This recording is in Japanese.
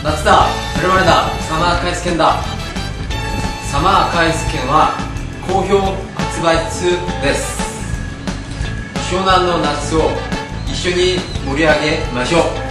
夏だ、それまでだ、サマーカイス券だ。サマーカイス券は好評発売中です。湘南の夏を一緒に盛り上げましょう。